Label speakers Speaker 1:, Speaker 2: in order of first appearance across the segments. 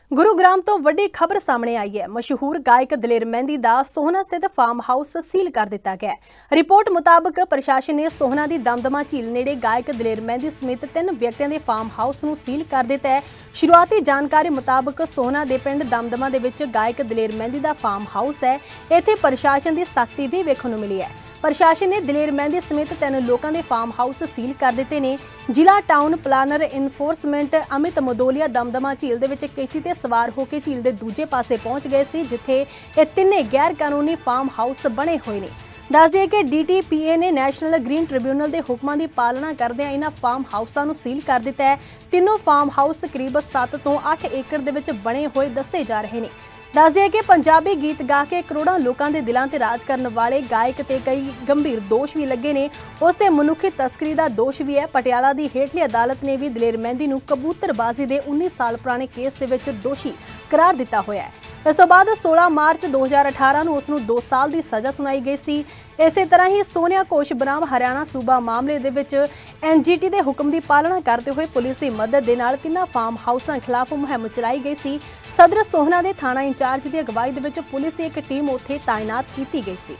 Speaker 1: गुरुग्राम तो वड्डी खबर सामने आई है। मशहूर गायक दलेर मेहंदी दा सोहना स्थित फार्म हाउस सील कर दिता गया है। रिपोर्ट मुताबक प्रशासन ने सोहना दी दमदमा झील नेड़े गायक दलेर मेहंदी समेत 3 व्यक्तियों के फार्म हाउस नूं सील कर दिता है। शुरुआती जानकारी मुताबक सोहना दे पिंड दमदमा दे विच गायक दलेर मेहंदी दा फार्म हाउस है। इत्थे प्रशासन की सख्ती भी वेखण नूं मिली है। प्रशासन ने दलेर मेहंदी समेत 3 लोगों के फार्म हाउस सील कर दिते ने। जिला town planner enforcement Amit Madolia Damdama झील दे विच किश्ती ते सवार होकर झील के दूजे पासे पहुंच गए सी, जिथे ये 3 गैर कानूनी फार्म हाउस बने हुए ने। दस दिए कि DTPA ने नैशनल ग्रीन ट्रिब्यूनल के हुक्मां की पालना करदे इन्हां फार्म हाउसां नूं सील कर दिता है। तीनों फार्म हाउस करीब 7 तो 8 एकड़ दे विच बने हुए दसे जा रहे हैं। दस दिए कि पंजाबी गीत गा के करोड़ों लोगों के दिलों ते राज करने वाले गायक ते कई गंभीर दोष भी लगे ने। उसते मनुखी तस्करी का दोष भी है। पटियाला की हेठली अदालत ने भी दलेर मेहंदी नूं कबूतरबाजी के 19 साल पुराने केस दे दोषी करार दिता होया है। इस तो बाद 16 मार्च 2018 नूं उसनूं 2 साल की सज़ा सुनाई गई सी। इसे तरह ही सोनिया घोष बनाम हरियाणा सूबा मामले दे विच NGT के हुक्म की पालना करते हुए पुलिस की मदद के नाल 3 फार्म हाउसां खिलाफ मुहिम चलाई गई सी। सदर सोहना के थाना इंचार्ज की अगवाई दे विच पुलिस की एक टीम उत्थे तैनात की गई सी।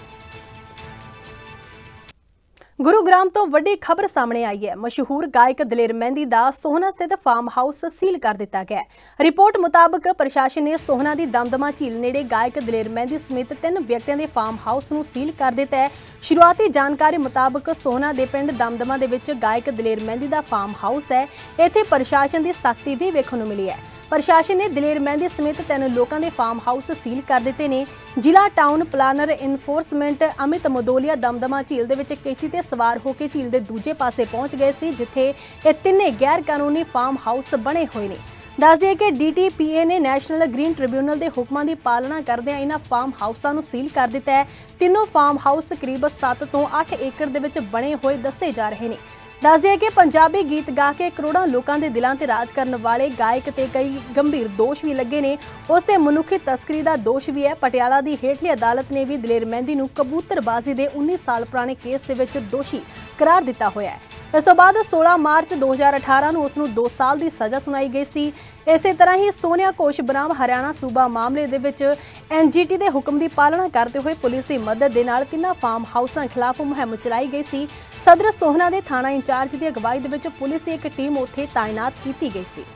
Speaker 1: गुरुग्राम तो वड्डी खबर सामने आई है। मशहूर गायक दलेर मेहंदी दा सोहना स्थित फार्म हाउस सील कर दिता गया है। रिपोर्ट मुताबक प्रशासन ने सोहना की दमदमा झील नेड़े गायक दलेर मेहंदी समेत 3 व्यक्तियों के फार्म हाउस नूं सील कर दिता है। शुरुआती जानकारी मुताबक सोहना दे पिंड दमदमा दे विच गायक दलेर मेहंदी दा फार्म हाउस है। इत्थे प्रशासन की सख्ती भी वेखण नूं मिली है। प्रशासन ने दलेर मेहंदी समेत 3 लोगों के फार्म हाउस सील कर दिते ने। जिला town planner enforcement Amit Madolia Damdama झील दे विच किश्ती ते सवार होकर झील के दूजे पासे पहुंच गए सी, जिथे ये 3 गैर कानूनी फार्म हाउस बने हुए ने। दस दिए कि DTPA ने नैशनल ग्रीन ट्रिब्यूनल के हुक्मां की पालना करदे इन्हां फार्म हाउसां नूं सील कर दिता है। तीनों फार्म हाउस करीब 7 तो 8 एकड़ दे विच बने हुए दसे जा रहे हैं। दस दिए कि पंजाबी गीत गा के करोड़ों लोगों के दिलों ते राज करने वाले गायक ते कई गंभीर दोष भी लगे ने। उसते मनुखी तस्करी का दोष भी है। पटियाला की हेठली अदालत ने भी दलेर मेहंदी नूं कबूतरबाजी के 19 साल पुराने केस दे दोषी करार दिता होया है। इस तो बाद 16 मार्च 2018 नूं उसनूं 2 साल की सज़ा सुनाई गई सी। इसे तरह ही सोनिया घोष बनाम हरियाणा सूबा मामले दे विच NGT के हुक्म की पालना करते हुए पुलिस की मदद के नाल 3 फार्म हाउसां खिलाफ मुहिम चलाई गई सी। सदर सोहना के थाना इंचार्ज की अगवाई दे विच पुलिस की एक टीम उत्थे तैनात की गई सी।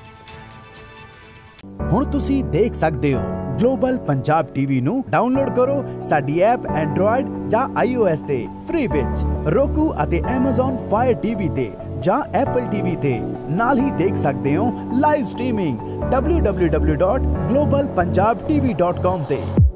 Speaker 2: हुण तुसी देख सकते हो ग्लोबल पंजाब टीवी नू डाउनलोड करो साडी ऐप एंड्रॉयड ਜਾਂ iOS ਤੇ फ्री विच roku ਅਤੇ Amazon Fire TV ਤੇ ਜਾਂ Apple TV ਤੇ ਨਾਲ ਹੀ ਦੇਖ ਸਕਦੇ ਹੋ ਲਾਈਵ ਸਟ੍ਰੀਮਿੰਗ www.globalpunjabtv.com ਤੇ।